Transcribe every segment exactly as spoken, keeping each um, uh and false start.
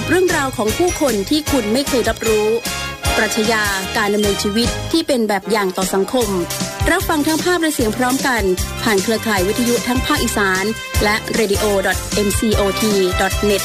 เรื่องราวของผู้คนที่คุณไม่เคยรับรู้ปรัชญาการดำเนินชีวิตที่เป็นแบบอย่างต่อสังคมรับฟังทั้งภาพและเสียงพร้อมกันผ่านเครือข่ายวิทยุทั้งภาคอีสานและ เรดิโอ ดอท เอ็ม ซี โอ ที ดอท เน็ต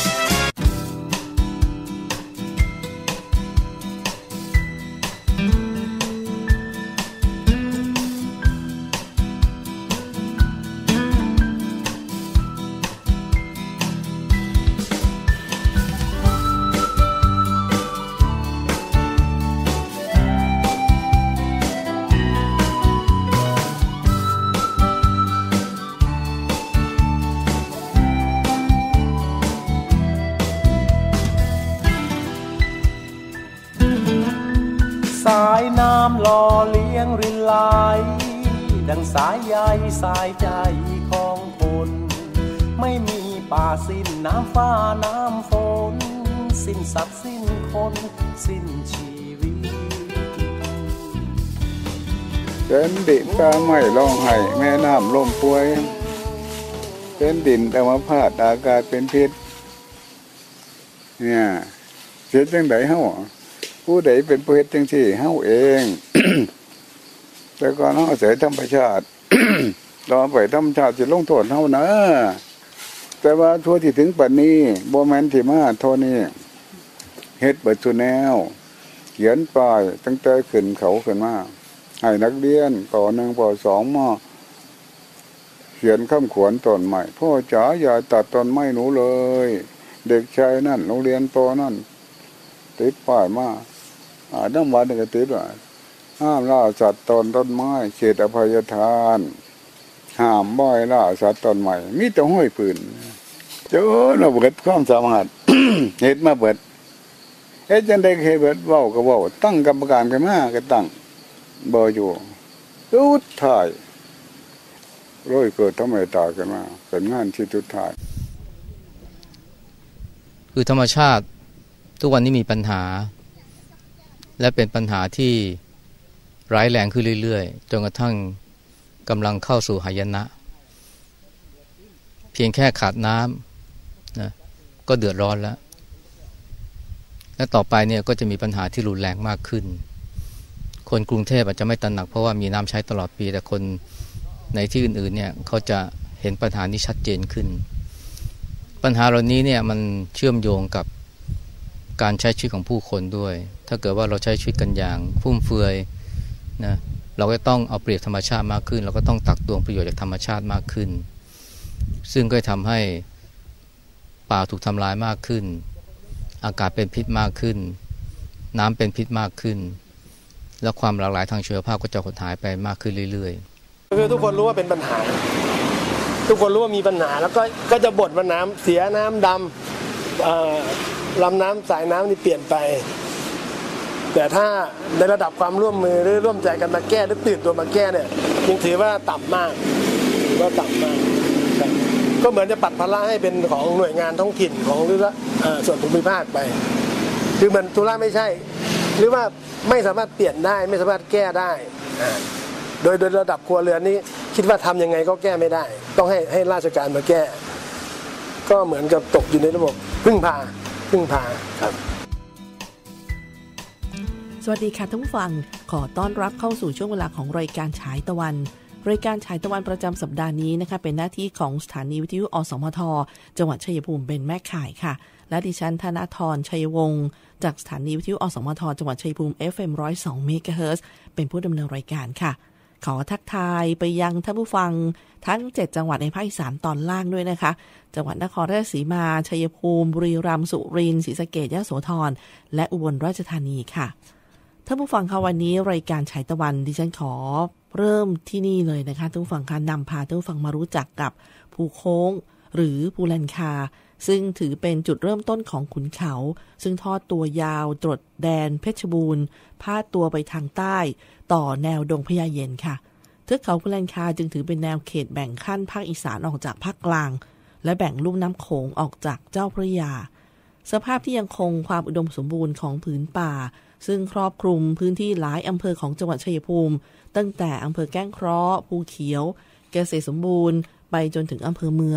สายน้ำหล่อเลี้ยงรินไหลดังสายใยสายใจของคนไม่มีป่าสิ้นน้ำฟ้าน้ำฝนสิ้นสัตว์สิ้นคนสิ้นชีวิตเป็นดินฟ้าไหม้ร้องไห้แม่น้ำล่มป่วยเป็นดินอัมพาตอากาศเป็นพิษเนี่ยเสียจังไดเฮาผู้ใดเป็นผู้เฮ็ดจังซี่เฮาเอง แต่ก่อนเฮาอาศัยธรรมชาติ ต่อไปธรรมชาติสิลงโทษเฮานะแต่ว่าทั่วที่ถึงปัจจุบันนี้บ่แม่นที่มาเท่านี้เฮ็ดเบิดซุแนวเขียนป้ายตั้งแต่ขึ้นเขาขึ้นมาให้นักเรียนป.หนึ่ง ป.สอง มาเขียนคำขวัญต้นไม้พ่อจ๋าอย่าตัดต้นไม้หนูเลยเด็กชายนั่นโรงเรียนป.นั่นติดป้ายมาอ่าน้ำวัดก็ติดว่าห้ามล่าสัตว์ต้นต้นไม้เขตอภัยทานห้ามบ่อยล่าสัตว์ต้นไม้มีแต่ห้อยปืนเจ้าเราเบิดความสามารถ เฮ็ดมาเบิดเฮ็ดจังได๋เฮ็ดเบิดเว้าก็เว้าตั้งกรรมการขึ้นมาก็ตั้งบ่อยู่สุดท้ายร้อยเกิดทำไมตายกันมาเป็นงานที่สุดท้ายคือธรรมชาติทุกวันนี้มีปัญหาและเป็นปัญหาที่ร้ายแรงขึ้นเรื่อยๆจนกระทั่งกำลังเข้าสู่หายนะเพียงแค่ขาดน้ำนะก็เดือดร้อนแล้วและต่อไปเนี่ยก็จะมีปัญหาที่รุนแรงมากขึ้นคนกรุงเทพอาจจะไม่ตระหนักเพราะว่ามีน้ำใช้ตลอดปีแต่คนในที่อื่นๆเนี่ยเขาจะเห็นปัญหานี้ชัดเจนขึ้นปัญหาเหล่านี้เนี่ยมันเชื่อมโยงกับการใช้ชีวิตของผู้คนด้วยถ้าเกิดว่าเราใช้ชีวิตกันอย่างฟุ่มเฟือยนะเราก็ต้องเอาเปรียบธรรมชาติมากขึ้นเราก็ต้องตักตวงประโยชน์จากธรรมชาติมากขึ้นซึ่งก็ทำให้ป่าถูกทำลายมากขึ้นอากาศเป็นพิษมากขึ้นน้ำเป็นพิษมากขึ้นและความหลากหลายทางชีวภาพก็จะหดหายไปมากขึ้นเรื่อยๆคือทุกคนรู้ว่าเป็นปัญหาทุกคนรู้ว่ามีปัญหาแล้วก็ก็จะบ่นว่าน้ำเสียน้ำดำลำน้ำสายน้ำนี่เปลี่ยนไปแต่ถ้าในระดับความร่วมมือหรือร่วมใจกันมาแก้หรือตื่นตัวมาแก้เนี่ยยังถือว่าต่ำมากถือว่าต่ำมากก็เหมือนจะปัดภาระให้เป็นของหน่วยงานท้องถิ่นของหรือว่าส่วนภูมิภาคไปคือมันธุระไม่ใช่หรือว่าไม่สามารถเปลี่ยนได้ไม่สามารถแก้ได้โดยโดยระดับครัวเรือนนี้คิดว่าทำยังไงก็แก้ไม่ได้ต้องให้ให้ราชการมาแก้ก็เหมือนกับตกอยู่ในระบบพึ่งพาพึ่งพาครับสวัสดีค่ะท่านผู้ฟังขอต้อนรับเข้าสู่ช่วงเวลาของรายการฉายตะวันรายการฉายตะวันประจำสัปดาห์นี้นะคะเป็นหน้าที่ของสถานีวิทยุอสมทจังหวัดชัยภูมิเป็นแม่ข่ายค่ะและดิฉันธนธรชัยวงศ์จากสถานีวิทยุอสมทจังหวัดชัยภูมิ เอฟ เอ็ม หนึ่งร้อยสอง เมกะเฮิรตซ์เป็นผู้ดำเนินรายการค่ะขอทักทายไปยังท่านผู้ฟังทั้งเจ็ดจังหวัดในภาคอีสานตอนล่างด้วยนะคะจังหวัดนครราชสีมาชัยภูมิบุรีรัมย์สุรินทร์ศรีสะเกษยโสธรและอุบลราชธานีค่ะท่านผู้ฟังคะวันนี้รายการฉายตะวันดิฉันขอเริ่มที่นี่เลยนะคะท่านผู้ฟังคะนำพาท่านผู้ฟังมารู้จักกับภูโค้งหรือภูลันคาซึ่งถือเป็นจุดเริ่มต้นของขุนเขาซึ่งทอดตัวยาวตรวจแดนเพชรบูรณ์พาดตัวไปทางใต้ต่อแนวดงพญาเย็นค่ะเทือกเขาภูลันคาจึงถือเป็นแนวเขตแบ่งขั้นภาคอีสานออกจากภาคกลางและแบ่งลุ่มน้ำโขงออกจากเจ้าพระยาสภาพที่ยังคงความอุดมสมบูรณ์ของผืนป่าซึ่งครอบคลุมพื้นที่หลายอำเภอของจังหวัดชัยภูมิตั้งแต่อำเภอแก้งเคราะห์ภูเขียวเกษตรสมบูรณ์ไปจนถึงอำเภอเมือง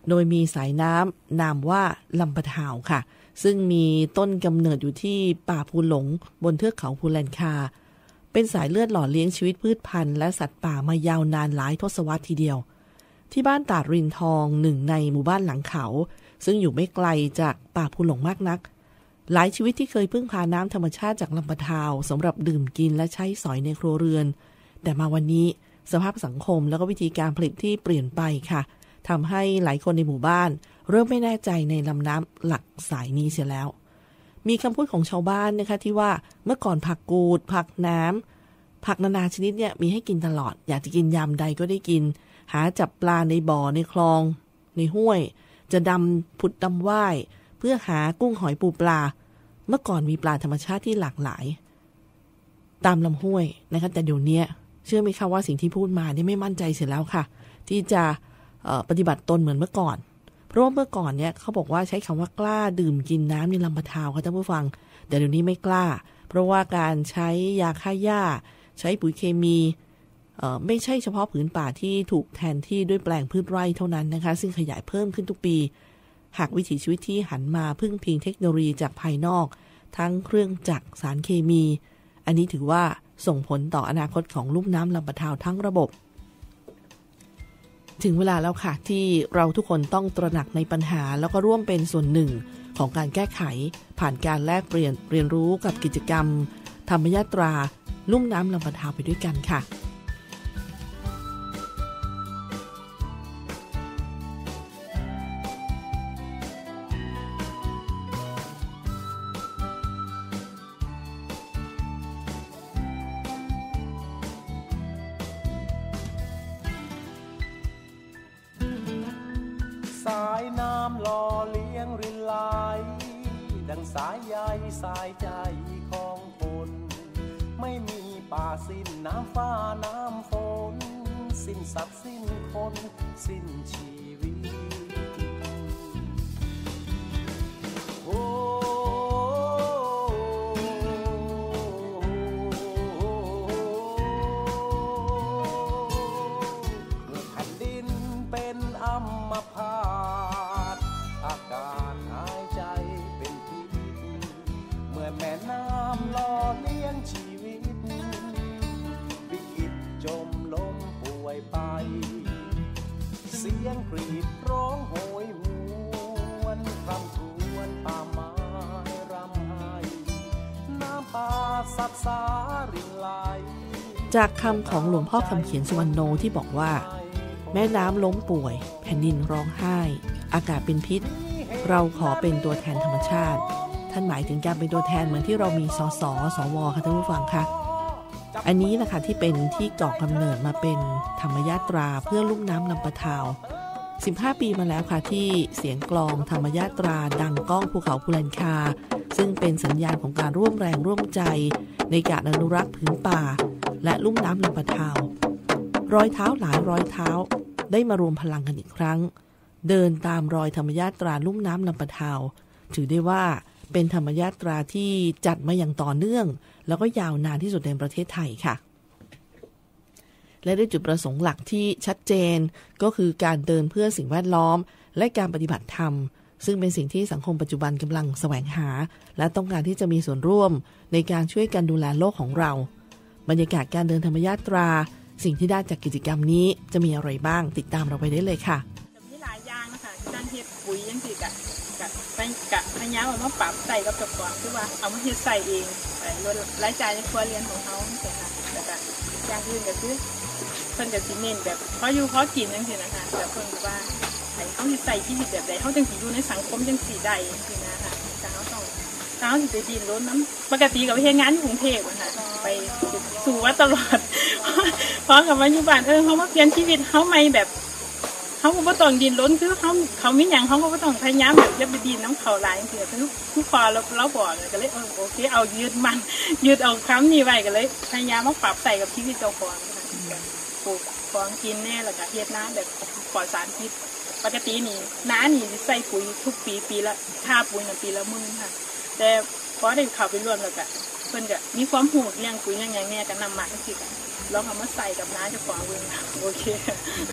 โดยมีสายน้ำนามว่าลำปะทาวค่ะซึ่งมีต้นกำเนิดอยู่ที่ป่าภูหลงบนเทือกเขาภูแลนคาเป็นสายเลือดหล่อเลี้ยงชีวิตพืชพันธุ์และสัตว์ป่ามายาวนานหลายทศวรรษทีเดียวที่บ้านตาดรินทองหนึ่งในหมู่บ้านหลังเขาซึ่งอยู่ไม่ไกลจากป่าภูหลงมากนักหลายชีวิตที่เคยพึ่งพาน้ำธรรมชาติจากลำปะทาวสำหรับดื่มกินและใช้สอยในครัวเรือนแต่มาวันนี้สภาพสังคมและก็วิธีการผลิตที่เปลี่ยนไปค่ะทำให้หลายคนในหมู่บ้านเริ่มไม่แน่ใจในลำน้ำหลักสายนี้เสียแล้วมีคำพูดของชาวบ้านนะคะที่ว่าเมื่อก่อนผักกูดผักน้ำผักนานาชนิดเนี่ยมีให้กินตลอดอยากจะกินยามใดก็ได้กินหาจับปลาในบ่อในคลองในห้วยจะดำผุดดำว่ายเพื่อหากุ้งหอยปูปลาเมื่อก่อนมีปลาธรรมชาติที่หลากหลายตามลำห้วยนะคะแต่เดี๋ยวนี้เชื่อไหมคะว่าสิ่งที่พูดมานี่ไม่มั่นใจเสียแล้วค่ะที่จะปฏิบัติตนเหมือนเมื่อก่อนเพราะว่าเมื่อก่อนเนี่ยเขาบอกว่าใช้คำว่ากล้าดื่มกินน้ำในลำปะทาวค่ะท่านผู้ฟังแต่เดี๋ยวนี้ไม่กล้าเพราะว่าการใช้ยาฆ่าหญ้าใช้ปุ๋ยเคมีไม่ใช่เฉพาะผืนป่าที่ถูกแทนที่ด้วยแปลงพืชไร่เท่านั้นนะคะซึ่งขยายเพิ่มขึ้นทุกปีหากวิถีชีวิตที่หันมาพึ่งพิงเทคโนโลยีจากภายนอกทั้งเครื่องจักรสารเคมีอันนี้ถือว่าส่งผลต่ออนาคตของลุ่มน้ำลำปะทาวทั้งระบบถึงเวลาแล้วค่ะที่เราทุกคนต้องตระหนักในปัญหาแล้วก็ร่วมเป็นส่วนหนึ่งของการแก้ไขผ่านการแลกเปลี่ยนเรียนรู้กับกิจกรรมธรรมยาตราลุ่มน้ำลำปะทาวไปด้วยกันค่ะสายน้ำหล่อเลี้ยงรินไหลดังสายใยสายใจของคนไม่มีป่าสิ้นน้ำฟ้าน้ำฝนสิ้นสัตว์สิ้นคนสิ้นชีวิตโอ้แผ่นดินเป็นอัมพาตอากาศหายใจเป็นพิษเมื่อแม่น้ำหล่อเลี้ยงชีวิตวิกฤตจมล้มป่วยไปเสียงกรีดร้องโหยหวนคำทวนป่าไม้รำไห้น้ำป่าสัตว์สารินไหลจากคำของหลวงพ่อคำเขียนสุวรรณโนที่บอกว่าแม่น้ำล้มป่วยแผ่นดินร้องไห้อากาศเป็นพิษเราขอเป็นตัวแทนธรรมชาติท่านหมายถึงการเป็นตัวแทนเหมือนที่เรามีสสสวค่ะท่านผู้ฟังค่ะอันนี้แหละค่ะที่เป็นที่ก่อกำเนิดมาเป็นธรรมยาตราเพื่อลุ่มน้ำลำปะทาวสิบห้าปีมาแล้วค่ะที่เสียงกลองธรรมยาตราดังก้องภูเขาภูแลนคาซึ่งเป็นสัญญาณของการร่วมแรงร่วมใจในการอนุรักษ์ผืนป่าและลุ่มน้ำลำปะทาวรอยเท้าหลายร้อยเท้าได้มารวมพลังกันอีกครั้งเดินตามรอยธรรมยาตราลุ่มน้ำลำปะทาวถือได้ว่าเป็นธรรมยาตราที่จัดมาอย่างต่อเนื่องแล้วก็ยาวนานที่สุดในประเทศไทยค่ะและด้วยจุดประสงค์หลักที่ชัดเจนก็คือการเดินเพื่อสิ่งแวดล้อมและการปฏิบัติธรรมซึ่งเป็นสิ่งที่สังคมปัจจุบันกำลังแสวงหาและต้องการที่จะมีส่วนร่วมในการช่วยกันดูแลโลกของเราบรรยากาศการเดินธรรมยาตราสิ่งที่ได้จากกิจกรรมนี้จะมีอะไรบ้างติดตามเราไปได้เลยค่ะจะมีหลายอย่างนะคะการเฮ็ดปุ๋ยยังสิกะกะไปกะพยายามเอามาปรับใส่กับเจ้าของคือว่าเอามาเฮ็ดใส่เองไปลดรายจ่ายในครัวเรือนของเขาจังซี่ค่ะแล้วก็อย่างอื่นก็คือเพิ่นก็สิเน้นแบบพออยู่พอกินจังซี่นะคะแต่เพิ่นก็ว่าให้เฮาสิใส่ชีวิตแบบใดเฮาจังสิอยู่ในสังคมจังสิได้จังซี่นะคะแต่เฮาต้องเฮาสิไปดิ้นรนนำปกติก็ไปเฮ็ดงานอยู่กรุงเทพฯนะคะไปสู่ว่าตลอดพอกับมาอยู่บ้านเออเฮามาเปลี่ยนชีวิตเฮาใหม่แบบเขาก็บ่ต้องดินล้นคือเขาเขามีหยังเขาก็บ่ต้องพยายามแบบจะไปดินน้ำเขาหลายเสียคือทุกพอเราเราบอกก็เลยเออโอเคเอายืดมันยืดเอาคำนี้ไว้ก็เลยพยายามมาปรับใส่กับชีวิตเจ้าของค่ะปลูกของกินแน่แล้วก็เฮ็ดน้ำแบบปลอดสารพิษปกตินี่น้านี่ใส่ปุ๋ยทุกปีปีละค่าปุ๋ยน่ะปีละหมื่นค่ะแต่พอได้เข้าไปร่วมแล้วก็เพิ่นก็มีความรู้เรื่องปุ๋ยอย่างแน่ก็นำมาจังซี่ก็ลองเอามาใส่กับน้าเจ้าของเบิ่งโอเคช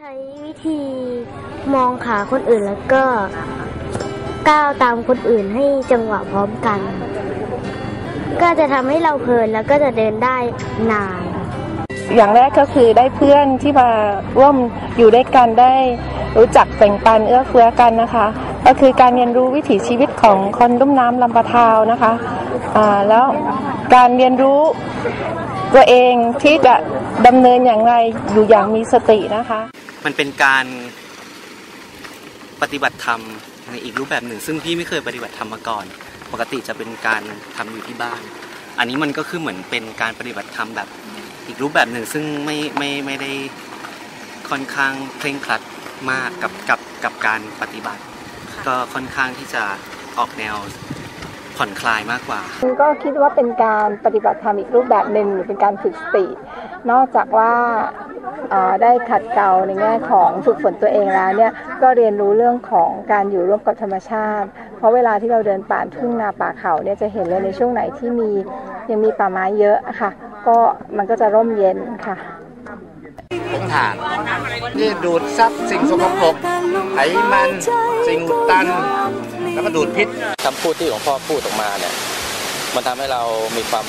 ใช้วิธีมองขาคนอื่นแล้วก็ก้าวตามคนอื่นให้จังหวะพร้อมกันก็จะทำให้เราเพลินแล้วก็จะเดินได้นานอย่างแรกก็คือได้เพื่อนที่มาร่วมอยู่ด้วยกันได้รู้จักแบ่งปันเอื้อเฟื้อกันนะคะก็คือการเรียนรู้วิถีชีวิตของคนลุ่มน้ำลำปะทาวนะคะอ่าแล้วการเรียนรู้ตัวเองที่จะดำเนินอย่างไรอยู่อย่างมีสตินะคะมันเป็นการปฏิบัติธรรมในอีกรูปแบบหนึ่งซึ่งพี่ไม่เคยปฏิบัติธรรมมาก่อนปกติจะเป็นการทำอยู่ที่บ้านอันนี้มันก็คือเหมือนเป็นการปฏิบัติธรรมแบบอีกรูปแบบหนึ่งซึ่งไม่ไม่ไม่ได้ค่อนข้างเคร่งครัดมากกับกับกับการปฏิบัติก็ค่อนข้างที่จะออกแนวผ่อนคลายมากกว่าก็คิดว่าเป็นการปฏิบัติธรรมอีกรูปแบบหนึ่งหรือเป็นการฝึกสตินอกจากว่าได้ขัดเกลาในแง่ของฝึกฝนตัวเองแล้วเนี่ยก็เรียนรู้เรื่องของการอยู่ร่วมกับธรรมชาติเพราะเวลาที่เราเดินป่าทุ่งนาป่าเขาเนี่ยจะเห็นเลยในช่วงไหนที่มียังมีป่าไม้เยอะค่ะก็มันก็จะร่มเย็นค่ะผงถ่านที่ดูดซับสิ่งสกปรกไขมันสิ่งอุดตันแล้วก็ดูดพิษคำพูดที่หลวงพ่อพูดออกมาเนี่ยมันทำให้เรามีความ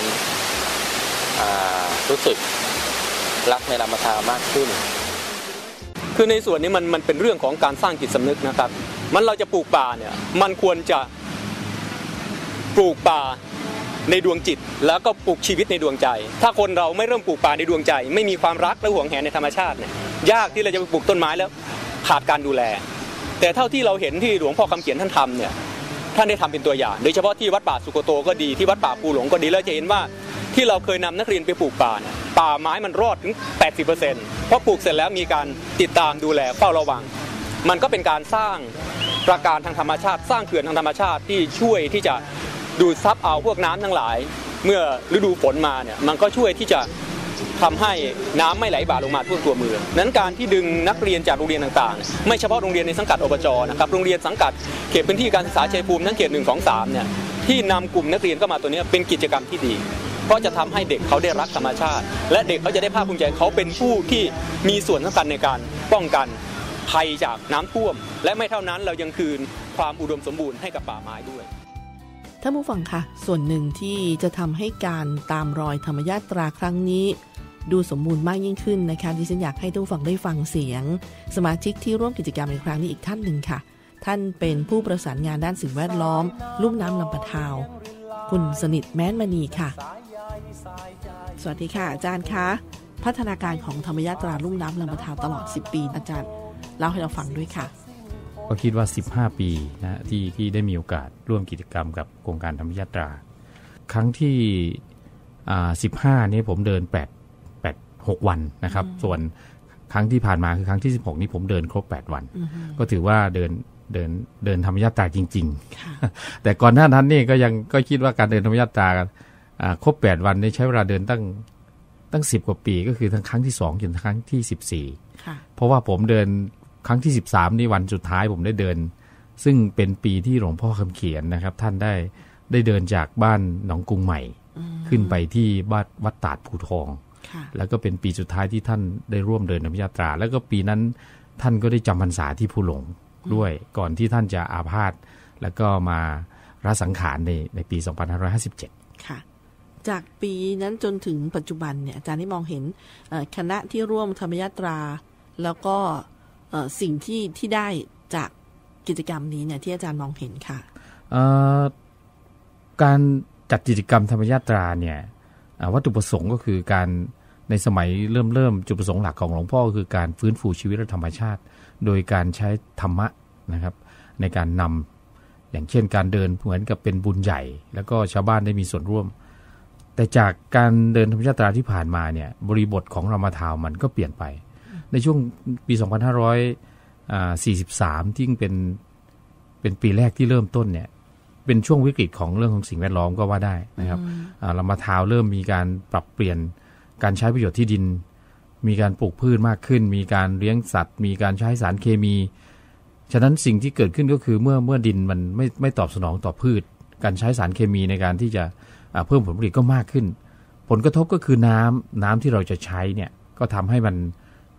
รู้สึกรักในลำปะทาวมากขึ้นคือในส่วนนี้มันมันเป็นเรื่องของการสร้างจิตสำนึกนะครับมันเราจะปลูกป่าเนี่ยมันควรจะปลูกป่าในดวงจิตแล้วก็ปลูกชีวิตในดวงใจถ้าคนเราไม่เริ่มปลูกป่าในดวงใจไม่มีความรักและหวงแหนในธรรมชาติเนี่ยยากที่เราจะไปปลูกต้นไม้แล้วขาดการดูแลแต่เท่าที่เราเห็นที่หลวงพ่อคำเขียนท่านทำเนี่ยท่านได้ทำเป็นตัวอย่างโดยเฉพาะที่วัดป่าสุโกโตก็ดีที่วัดป่าภูหลงก็ดีแล้วจะเห็นว่าที่เราเคยนำนักเรียนไปปลูกป่าเนี่ยป่าไม้มันรอดถึง แปดสิบเปอร์เซ็นต์ เพราะปลูกเสร็จแล้วมีการติดตามดูแลเฝ้าระวังมันก็เป็นการสร้างปราการทางธรรมชาติสร้างเขื่อนทางธรรมชาติที่ช่วยที่จะดูดซับเอาพวกน้ำทั้งหลายเมื่อฤดูฝนมาเนี่ยมันก็ช่วยที่จะทำให้น้ำไม่ไหลบ่าลงมาท่วมตัวเมืองนั้นการที่ดึงนักเรียนจากโรงเรียนต่างๆไม่เฉพาะโรงเรียนในสังกัดอบจ.นะครับโรงเรียนสังกัดเขตพื้นที่การศึกษาชัยภูมิทั้งเขตหนึ่ง สอง สามเนี่ยที่นำกลุ่มนักเรียนเข้ามาตัวนี้เป็นกิจกรรมที่ดีเพราะจะทำให้เด็กเขาได้รักธรรมชาติและเด็กเขาจะได้ภาคภูมิใจเขาเป็นผู้ที่มีส่วนสำคัญในการป้องกันภัยจากน้ำท่วมและไม่เท่านั้นเรายังคืนความอุดมสมบูรณ์ให้กับป่าไม้ด้วยท่านผู้ฟังค่ะส่วนหนึ่งที่จะทำให้การตามรอยธรรมยาตราครั้งนี้ดูสมบูรณ์มากยิ่งขึ้นนะคะดิฉันอยากให้ทุกฝั่งได้ฟังเสียงสมาชิกที่ร่วมกิจกรรมในครั้งนี้อีกท่านหนึ่งค่ะท่านเป็นผู้ประสานงานด้านสิ่งแวดล้อมลุ่มน้ำลำปะทาวคุณสนิทแม้นมณีค่ะสวัสดีค่ะอาจารย์คะพัฒนาการของธรรมยาตราลุ่มน้ำลำปะทาวตลอดสิบปีอาจารย์เล่าให้เราฟังด้วยค่ะก็คิดว่าสิบห้าปีนะที่ที่ได้มีโอกาสร่วมกิจกรรมกับโครงการธรรมยาตราครั้งที่อ่าสิบห้านี้ผมเดินแปด แปด หกวันนะครับส่วนครั้งที่ผ่านมาคือครั้งที่สิบหกนี้ผมเดินครบแปดวันก็ถือว่าเดินเดินเดินธรรมยาตราจริงๆแต่ก่อนหน้านั้นนี่ก็ยังก็คิดว่าการเดินธรรมยาตราอ่าครบแปดวันนี่ใช้เวลาเดินตั้งตั้งสิบกว่าปีก็คือทั้งครั้งที่สองจนครั้งที่สิบสี่เพราะว่าผมเดินครั้งที่สิบสามนี่วันสุดท้ายผมได้เดินซึ่งเป็นปีที่หลวงพ่อคำเขียนนะครับท่านได้ได้เดินจากบ้านหนองกรุงใหม่ขึ้นไปที่บ้านวัดตาดภูทองแล้วก็เป็นปีสุดท้ายที่ท่านได้ร่วมเดินธรรมยาตราแล้วก็ปีนั้นท่านก็ได้จำพรรษาที่ภูหลงด้วยก่อนที่ท่านจะอาพาธแล้วก็มาละสังขารในในปีสองพันห้าร้อยห้าสิบเจ็ดค่ะจากปีนั้นจนถึงปัจจุบันเนี่ยอาจารย์ได้มองเห็นคณะที่ร่วมธรรมยาตราแล้วก็สิ่งที่ที่ได้จากกิจกรรมนี้เนี่ยที่อาจารย์มองเห็นค่ะการจัดกิจกรรมธรรมยาตราเนี่ยวัตถุประสงค์ก็คือการในสมัยเริ่มเริ่มจุดประสงค์หลักของหลวงพ่อก็คือการฟื้นฟูชีวิตและธรรมชาติโดยการใช้ธรรมะนะครับในการนำอย่างเช่นการเดินเหมือนกับเป็นบุญใหญ่แล้วก็ชาวบ้านได้มีส่วนร่วมแต่จากการเดินธรรมยาตราที่ผ่านมาเนี่ยบริบทของลำปะทาวมันก็เปลี่ยนไปในช่วงปีสองพันห้าร้อยสี่สิบสามที่เป็นเป็นปีแรกที่เริ่มต้นเนี่ยเป็นช่วงวิกฤตของเรื่องของสิ่งแวดล้อมก็ว่าได้นะครับลำปะทาวเริ่มมีการปรับเปลี่ยนการใช้ประโยชน์ที่ดินมีการปลูกพืชมากขึ้นมีการเลี้ยงสัตว์มีการใช้สารเคมีฉะนั้นสิ่งที่เกิดขึ้นก็คือเมื่อเมื่อดินมันไม่ไม่ตอบสนองต่อพืชการใช้สารเคมีในการที่จะเพิ่มผลผลิตก็มากขึ้นผลกระทบก็คือน้ำน้ำที่เราจะใช้เนี่ยก็ทำให้มัน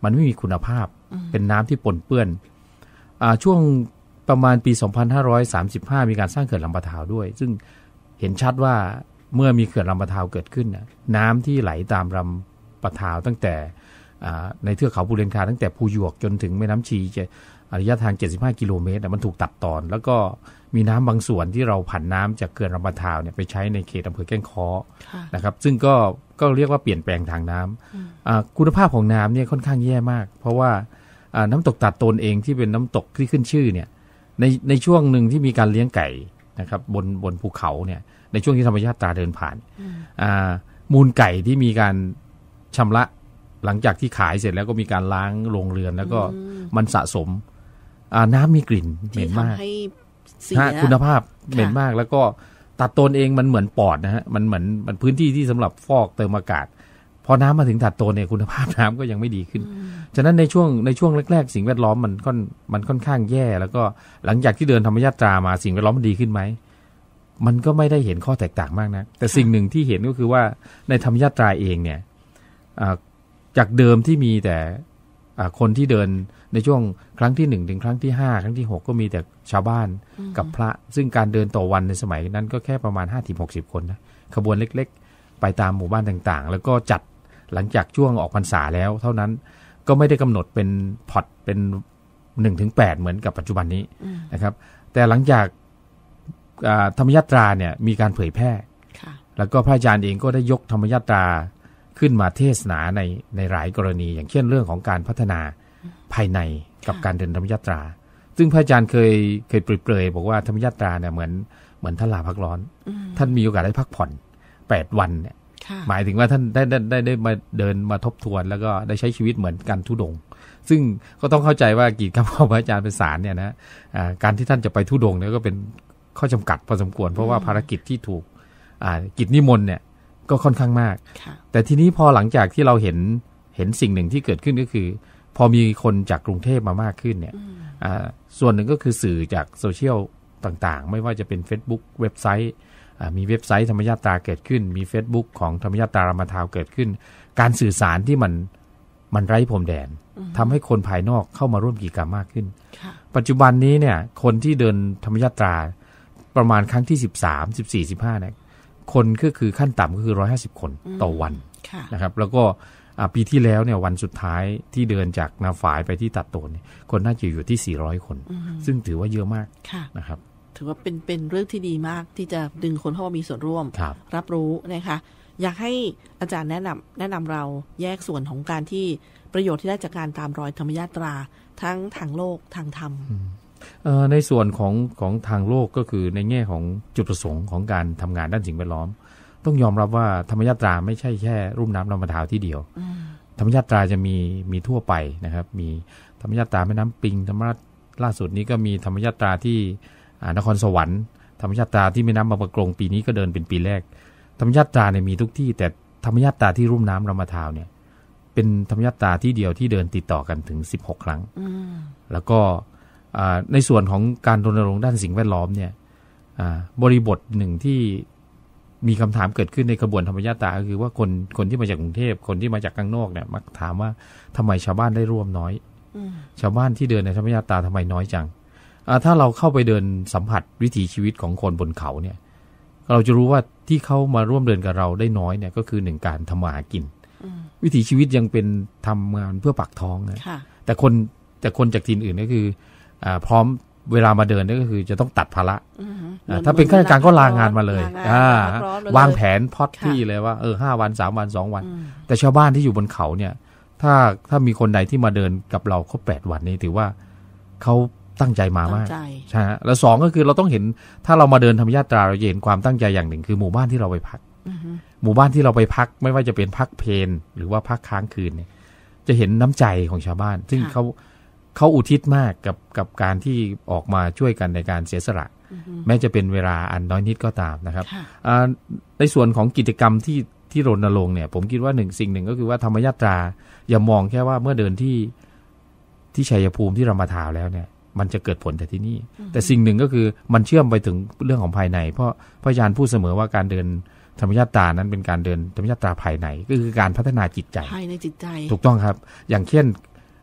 มันไม่มีคุณภาพเป็นน้ำที่ปนเปื้อนอ่าช่วงประมาณปีสองพันห้าร้อยสามสิบห้ามีการสร้างเขื่อนลำปะทาวด้วยซึ่งเห็นชัดว่าเมื่อมีเขื่อนลำปะทาวเกิดขึ้นนะน้ำที่ไหลตามลำปะทาวตั้งแต่ในเทือกเขาภูเรนคาตั้งแต่ภูหยวกจนถึงแม่น้ำชีระยะทางเจ็ดสิบห้ากิโลเมตรมันถูกตัดตอนแล้วก็มีน้ำบางส่วนที่เราผันน้ำจากเขื่อนลำปะทาวเนี่ยไปใช้ในเขตอำเภอแก้งค้อนะครับซึ่งก็ก็เรียกว่าเปลี่ยนแปลงทางน้ำคุณภาพของน้ำเนี่ยค่อนข้างแย่มากเพราะว่าน้ำตกตัดตนเองที่เป็นน้ำตกที่ขึ้นชื่อเนี่ยในในช่วงหนึ่งที่มีการเลี้ยงไก่นะครับบนบนภูเขาเนี่ยในช่วงที่ธรรมชาติตราเดินผ่านมูลไก่ที่มีการชำระหลังจากที่ขายเสร็จแล้วก็มีการล้างโรงเรือนแล้วก็มันสะสมน้ำมีกลิ่นเหม็นมากคุณภาพเหม็นมากแล้วก็ตัดตนเองมันเหมือนปอดนะฮะมันเหมือนมันพื้นที่ที่สำหรับฟอกเติมอากาศพอน้ำมาถึงตัดตนเนี่ยคุณภาพน้ำก็ยังไม่ดีขึ้นฉะนั้นในช่วงในช่วงแรกๆสิ่งแวดล้อมมันค่อนมันค่อนข้างแย่แล้วก็หลังจากที่เดินธรรมยาตรามาสิ่งแวดล้อมมันดีขึ้นไหมมันก็ไม่ได้เห็นข้อแตกต่างมากนะแต่สิ่งหนึ่งที่เห็นก็คือว่าในธรรมยาตราเองเนี่ยจากเดิมที่มีแต่คนที่เดินในช่วงครั้งที่หนึ่งถึงครั้งที่ห้าครั้งที่หกก็มีแต่ชาวบ้านกับพระซึ่งการเดินต่อวันในสมัยนั้นก็แค่ประมาณ ห้าถึงหกสิบ คนนะขบวนเล็กๆไปตามหมู่บ้านต่างๆแล้วก็จัดหลังจากช่วงออกพรรษาแล้วเท่านั้นก็ไม่ได้กำหนดเป็นพอร์ตเป็น หนึ่งถึงแปด เหมือนกับปัจจุบันนี้นะครับแต่หลังจากธรรมยาตราเนี่ยมีการเผยแพร่แล้วก็พระอาจารย์เองก็ได้ยกธรรมยาตราขึ้นมาเทศนาในในหลายกรณีอย่างเช่นเรื่องของการพัฒนาภายในกับการเดินธรรมยาตราซึ่งพระอาจารย์เคยเคยเปรยๆบอกว่าธรรมยาตราเนี่ยเหมือนเหมือนท่านลาพักร้อนท่านมีโอกาสได้พักผ่อนแปดวันเนี่ยหมายถึงว่าท่านได้ได้ได้ได้มาเดินมาทบทวนแล้วก็ได้ใช้ชีวิตเหมือนการธุดงค์ซึ่งก็ต้องเข้าใจว่ากิจกรรมของพระอาจารย์เป็นสารเนี่ยนะการที่ท่านจะไปธุดงค์เนี่ยก็เป็นข้อจำกัดพอสมควรเพราะว่าภารกิจที่ถูกกิจนิมนต์เนี่ยก็ค่อนข้างมากแต่ทีนี้พอหลังจากที่เราเห็นเห็นสิ่งหนึ่งที่เกิดขึ้นก็คือพอมีคนจากกรุงเทพมามากขึ้นเนี่ยส่วนหนึ่งก็คือสื่อจากโซเชียลต่างๆไม่ว่าจะเป็น Facebook เว็บไซต์มีเว็บไซต์ธรรมยาตราเกิดขึ้นมี Facebook ของธรรมยาตรารามทาวเกิดขึ้นการสื่อสารที่มันมันไร้พรมแดนทำให้คนภายนอกเข้ามาร่วมกิจกรรมมากขึ้นปัจจุบันนี้เนี่ยคนที่เดินธรรมยาตราประมาณครั้งที่สิบสาม สิบสี่ สิบห้าเนี่ยคนก็คือขั้นต่ำก็คือหนึ่งร้อยห้าสิบคนต่อวันนะครับแล้วก็ปีที่แล้วเนี่ยวันสุดท้ายที่เดินจากนาฝายไปที่ตัดโตนเนี่ยคนน่าจะอยู่ที่สี่ร้อยคนซึ่งถือว่าเยอะมากนะครับถือว่าเป็นเป็นเรื่องที่ดีมากที่จะดึงคนเข้ามามีส่วนร่วม ร, รับรู้นะคะอยากให้อาจารย์แนะนำแนะนำเราแยกส่วนของการที่ประโยชน์ที่ได้จากการตามรอยธรรมยาตราทั้งทางโลกทางธรรมในส่วนของของทางโลกก็คือในแง่ของจุดประสงค์ของการทำงานด้านสิ่งแวดล้อมต้องยอมรับว่าธรรมยาตราไม่ใช่แค่รุ่มน้ำลำปะทาวที่เดียวธรรมยาตราจะมีมีทั่วไปนะครับมีธรรมยาตราแม่น้ำปิงธรรมราชล่าสุดนี้ก็มีธรรมยาตราที่นครสวรรค์ธรรมยาตราที่แม่น้ำบางปะกงปีนี้ก็เดินเป็นปีแรกธรรมยาตราเนี่ยมีทุกที่แต่ธรรมยาตราที่รุ่มน้ำลำปะทาวเนี่ยเป็นธรรมยาตราที่เดียวที่เดินติดต่อกันถึงสิบหกครั้งแล้วก็ในส่วนของการรณรงค์ด้านสิ่งแวดล้อมเนี่ยบริบทหนึ่งที่มีคำถามเกิดขึ้นในขบวนธรรมยาตราก็คือว่าคนคนที่มาจากกรุงเทพคนที่มาจากข้างนอกเนี่ยมักถามว่าทำไมชาวบ้านได้ร่วมน้อยชาวบ้านที่เดินในธรรมยาตราทำไมน้อยจังถ้าเราเข้าไปเดินสัมผัสวิถีชีวิตของคนบนเขาเนี่ยเราจะรู้ว่าที่เขามาร่วมเดินกับเราได้น้อยเนี่ยก็คือหนึ่งการทำมาหากินวิถีชีวิตยังเป็นทำงานเพื่อปากท้องนะแต่คนแต่คนจากถิ่นอื่นก็คือพร้อมเวลามาเดินนี่ก็คือจะต้องตัดภาระถ้าเป็นข้าราชการก็ลางานมาเลยวางแผนพอดที่เลยว่าเออห้าวันสามวันสองวันแต่ชาวบ้านที่อยู่บนเขาเนี่ยถ้าถ้ามีคนใดที่มาเดินกับเราครบแปดวันนี้ถือว่าเขาตั้งใจมามากใช่ฮะแล้วสองก็คือเราต้องเห็นถ้าเรามาเดินธรรมยาตราเราเห็นความตั้งใจอย่างหนึ่งคือหมู่บ้านที่เราไปพักหมู่บ้านที่เราไปพักไม่ว่าจะเป็นพักเพลหรือว่าพักค้างคืนเนี่ยจะเห็นน้ำใจของชาวบ้านซึ่งเขาเขาอุทิศมากกับกับการที่ออกมาช่วยกันในการเสียสละแม้จะเป็นเวลาอันน้อยนิดก็ตามนะครับในส่วนของกิจกรรมที่ที่รณรงค์เนี่ยผมคิดว่าหนึ่งสิ่งหนึ่งก็คือว่าธรรมยาตราอย่ามองแค่ว่าเมื่อเดินที่ที่ชัยภูมิที่รามาทาวแล้วเนี่ยมันจะเกิดผลแต่ที่นี่แต่สิ่งหนึ่งก็คือมันเชื่อมไปถึงเรื่องของภายในเพราะพระอาจารย์พูดเสมอว่าการเดินธรรมยาตรานั้นเป็นการเดินธรรมยาตราภายในก็คือการพัฒนาจิตใจภายในจิตใจถูกต้องครับอย่างเช่น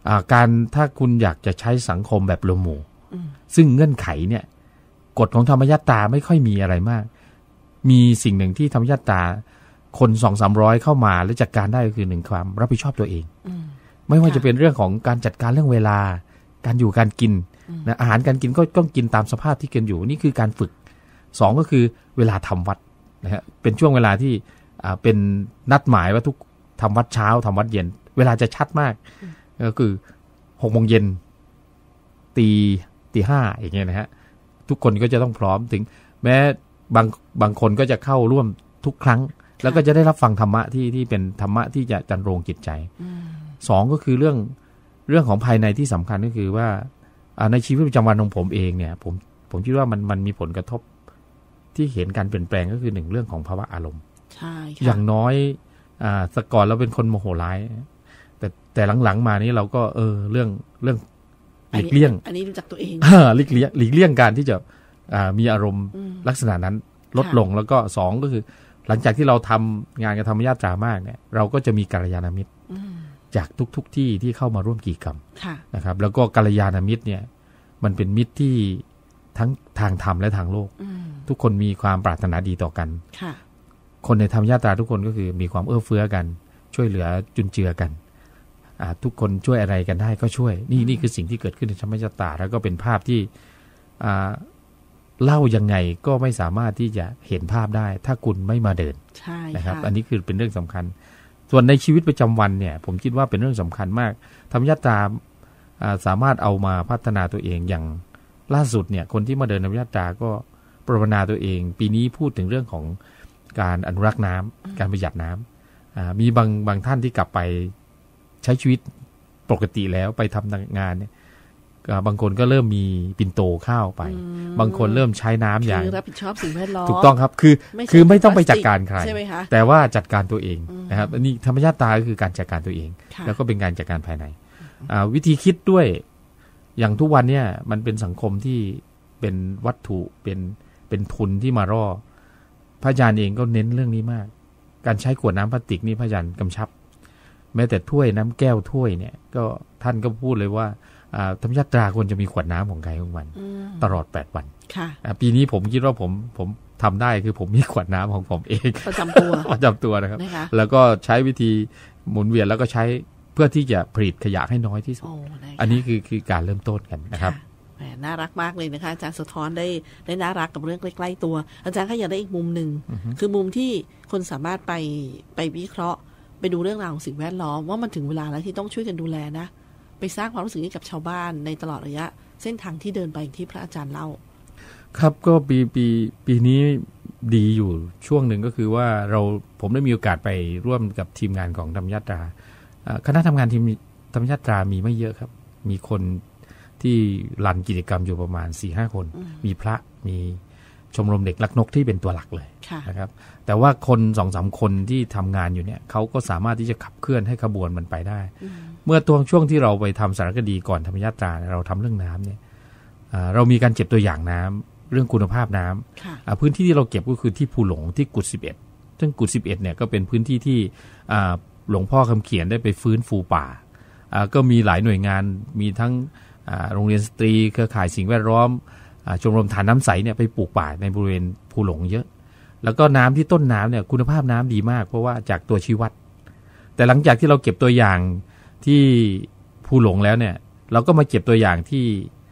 การถ้าคุณอยากจะใช้สังคมแบบรวมหมู่ซึ่งเงื่อนไขเนี่ยกฎของธรรมยัตตาไม่ค่อยมีอะไรมากมีสิ่งหนึ่งที่ธรรมยัตตาคนสองสามร้อยเข้ามาแล้วจัดการได้ก็คือหนึ่งความรับผิดชอบตัวเองไม่ว่าจะเป็นเรื่องของการจัดการเรื่องเวลาการอยู่การกินนะอาหารการกินก็ต้องกินตามสภาพที่กินอยู่นี่คือการฝึกสองก็คือเวลาทำวัดนะฮะเป็นช่วงเวลาที่เป็นนัดหมายว่าทุกทำวัดเช้าทำวัดเย็นเวลาจะชัดมากก็คือหกโมงเย็นตีตีห้าอย่างเงี้ยนะฮะทุกคนก็จะต้องพร้อมถึงแม้บางบางคนก็จะเข้าร่วมทุกครั้งแล้วก็จะได้รับฟังธรรมะที่ที่เป็นธรรมะที่จะจันโรงจิตใจสองก็คือเรื่องเรื่องของภายในที่สำคัญก็คือว่าในชีวิตประจำวันของผมเองเนี่ยผมผมคิดว่ามันมันมีผลกระทบที่เห็นการเปลี่ยนแปลงก็คือหนึ่งเรื่องของภาวะอารมณ์ใช่อย่างน้อยอ่าแต่ก่อนเราเป็นคนโมโหร้ายแต่แต่หลังๆมานี้เราก็เออเรื่องเรื่องหลีกเลี่ยงอันนี้รู้จักตัวเองหลีกเลี่ยงหลีกเลี่ยงการที่จะอ่ามีอารมณ์ลักษณะนั้นลดลงแล้วก็สองก็คือหลังจากที่เราทำงานกับธรรมญาตรามากเนี่ยเราก็จะมีกัลยาณมิตรจากทุกๆ ที่ที่เข้ามาร่วมกิจกรรมนะครับแล้วก็กัลยาณมิตรเนี่ยมันเป็นมิตรที่ทั้งทางธรรมและทางโลกทุกคนมีความปรารถนาดีต่อกันคนในธรรมญาตราทุกคนก็คือมีความเอื้อเฟื้อกันช่วยเหลือจุนเจือกันทุกคนช่วยอะไรกันได้ก็ช่วยนี่นี่คือสิ่งที่เกิดขึ้นในธรรมญาตราแล้วก็เป็นภาพที่เล่ายังไงก็ไม่สามารถที่จะเห็นภาพได้ถ้าคุณไม่มาเดินนะครับอันนี้คือเป็นเรื่องสำคัญส่วนในชีวิตประจำวันเนี่ยผมคิดว่าเป็นเรื่องสำคัญมากธรรมญาตราสามารถเอามาพัฒนาตัวเองอย่างล่าสุดเนี่ยคนที่มาเดินธรรมญาตราก็ปรารถนาตัวเองปีนี้พูดถึงเรื่องของการอนุรักษ์น้ำการประหยัดน้ำมีบางบางท่านที่กลับไปใช้ชีวิตปกติแล้วไปทำงานเนี่ยบางคนก็เริ่มมีปิ่นโตข้าวไปบางคนเริ่มใช้น้ำอย่างรับผิดชอบสิ่งแวดล้อมถูกต้องครับคือคือไม่ต้องไปจัดการใครแต่ว่าจัดการตัวเองนะครับอันนี้ธรรมญาตราก็คือการจัดการตัวเองแล้วก็เป็นการจัดการภายในวิธีคิดด้วยอย่างทุกวันเนี่ยมันเป็นสังคมที่เป็นวัตถุเป็นเป็นทุนที่มาร่อพระอาจารย์เองก็เน้นเรื่องนี้มากการใช้ขวดน้ำพลาสติกนี่พระอาจารย์กำชับแม้แต่ถ้วยน้ำแก้วถ้วยเนี่ยก็ท่านก็พูดเลยว่าธรรมญาตราควรจะมีขวดน้ำของใครของมันตลอดแปดวันปีนี้ผมคิดว่าผมผมทำได้คือผมมีขวดน้ำของผมเองประจำตัวประจำตัวนะครับแล้วก็ใช้วิธีหมุนเวียนแล้วก็ใช้เพื่อที่จะผลิตขยะให้น้อยที่สุดอันนี้คือคือการเริ่มต้นกันนะครับน่ารักมากเลยนะคะอาจารย์สะท้อนได้ได้น่ารักกับเรื่องใกล้ๆตัวอาจารย์ก็อยากได้อีกมุมหนึ่งคือมุมที่คนสามารถไปไปวิเคราะห์ไปดูเรื่องราวของสิ่งแวดล้อมว่ามันถึงเวลาแล้วที่ต้องช่วยกันดูแลนะไปสร้างความรู้สึกให้กับชาวบ้านในตลอดระยะเส้นทางที่เดินไปที่พระอาจารย์เล่าครับก็ปีปีปีนี้ดีอยู่ช่วงหนึ่งก็คือว่าเราผมได้มีโอกาสไปร่วมกับทีมงานของธรรมญาตราคณะทำงานทีมธรรมญาตรามีไม่เยอะครับมีคนที่รันกิจกรรมอยู่ประมาณ สี่ห้า คนมีพระมีชมรมเด็กรักนกที่เป็นตัวหลักเลยนะครับแต่ว่าคน สองสาม คนที่ทำงานอยู่เนี่ยเขาก็สามารถที่จะขับเคลื่อนให้ขบวนมันไปได้เมื่อตัวช่วงที่เราไปทำสารคดีก่อนธรรมญาตราเราทำเรื่องน้ำเนี่ยเรามีการเก็บตัวอย่างน้ำเรื่องคุณภาพน้ำพื้นที่ที่เราเก็บก็คือที่ภูหลงที่กุดสิบเอ็ดซึ่งกุดสิบเอ็ดเนี่ยก็เป็นพื้นที่ที่หลวงพ่อคำเขียนได้ไปฟื้นฟูป่าก็มีหลายหน่วยงานมีทั้งโรงเรียนสตรีเครือข่ายสิ่งแวดล้อมชมรมฐานน้ำใสเนี่ยไปปลูกป่าในบริเวณภูหลงเยอะแล้วก็น้ำที่ต้นน้ำเนี่ยคุณภาพน้ำดีมากเพราะว่าจากตัวชี้วัดแต่หลังจากที่เราเก็บตัวอย่างที่ภูหลงแล้วเนี่ยเราก็มาเก็บตัวอย่างที่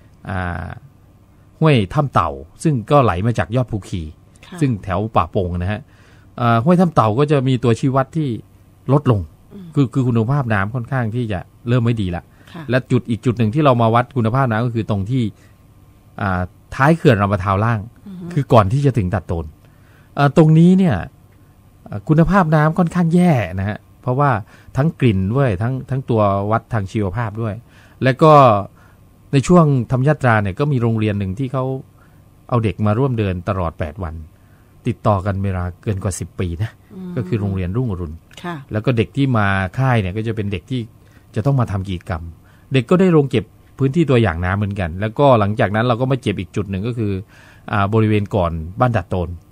ห้วยถ้ำเต่าซึ่งก็ไหลมาจากยอดภูขีซึ่งแถวป่าโป่งนะฮะห้วยถ้ำเต่าก็จะมีตัวชี้วัดที่ลดลงคือคือคุณภาพน้ำค่อนข้างที่จะเริ่มไม่ดีละและจุดอีกจุดหนึ่งที่เรามาวัดคุณภาพน้ำก็คือตรงที่ท้ายเขื่อนลำปะทาวล่างคือก่อนที่จะถึงตัดโตนตรงนี้เนี่ยคุณภาพน้ำค่อนข้างแย่นะฮะเพราะว่าทั้งกลิ่นด้วยทั้งทั้งตัววัดทางชีวภาพด้วยและก็ในช่วงธรรมญาตราเนี่ยก็มีโรงเรียนหนึ่งที่เขาเอาเด็กมาร่วมเดินตลอดแปดวันติดต่อกันเวลาเกินกว่าสิบปีนะก็คือโรงเรียนรุ่งอรุณแล้วก็เด็กที่มาค่ายเนี่ยก็จะเป็นเด็กที่จะต้องมาทำกิจกรรมเด็กก็ได้ลงเก็บพื้นที่ตัวอย่างน้ำเหมือนกันแล้วก็หลังจากนั้นเราก็มาเก็บอีกจุดหนึ่งก็คืออ่าบริเวณก่อนบ้านดัดโตน